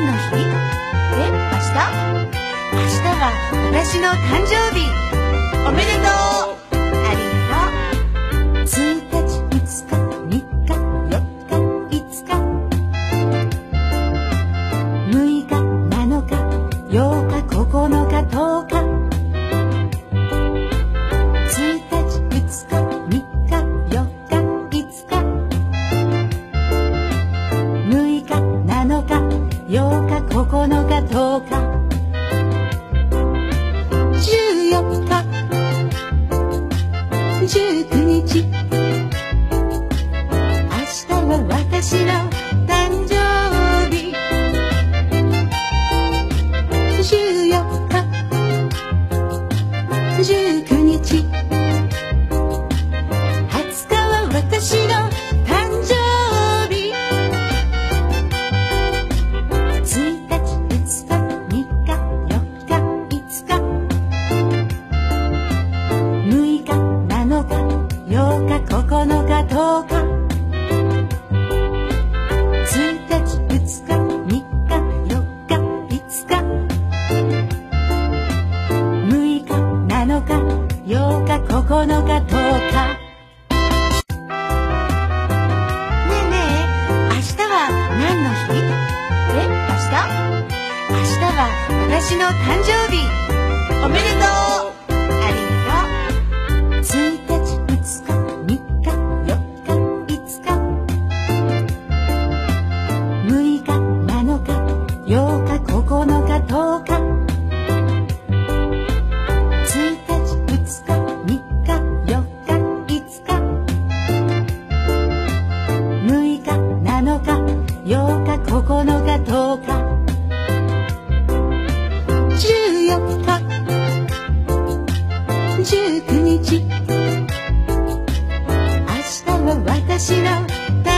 何の日？明日は私の誕生日。おめでとう。ありがとう。1日、2日、3日、4日、5日、6日、7日、8日、9日、10日。1日、2日、3日、4日、5日、6日、7日、8日、9日、10日、14日、19日。明日は私の誕生日。14日、19日。20日は私の誕生日。1日、2日、3日、4日、5日、6日、7日、8日、9日、10日。1日、2日、3日、4日、5日、6日、7日、8日、9日、10日。ねえねえ、明日は何の日？明日は私の誕生日。おめでとう。ありがとう。1日、2日、3日、4日、5日、6日、7日、8日、9日、10日。1日、2日、3日、4日、5日、6日、7日、8日、9日、10日。14日、19日。明日は私の誕